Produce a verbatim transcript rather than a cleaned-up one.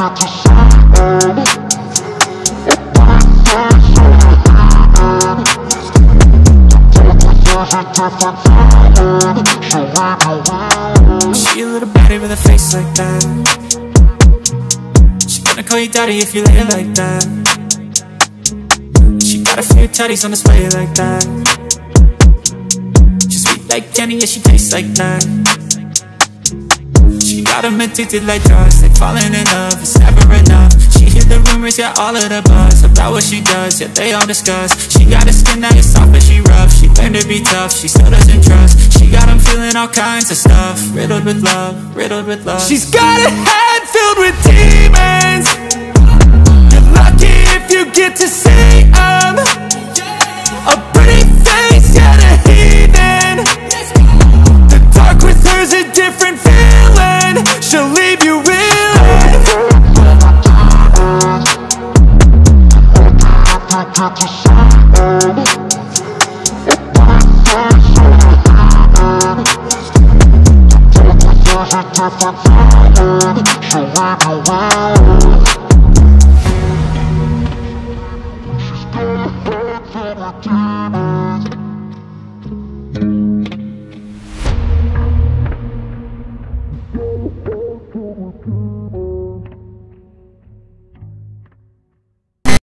She a little baddie with a face like that. She gonna call you daddy if you lay it like that. She got a few tutties on display like that. She's sweet like candy, yeah, she tastes like that. She got them addicted like drugs, they falling in love, it's never enough. She hear the rumors, yeah, all of the buzz about what she does, yeah, they all discuss. She got a skin that is soft but she rough. She learned to be tough, she still doesn't trust. She got them feeling all kinds of stuff, riddled with love, riddled with love. She's got a head filled with demons. You're lucky if you get to see them. A pretty face, yeah, a heathen. The dark with her's a different feeling. She'll leave you reeling. She'll leave you reeling.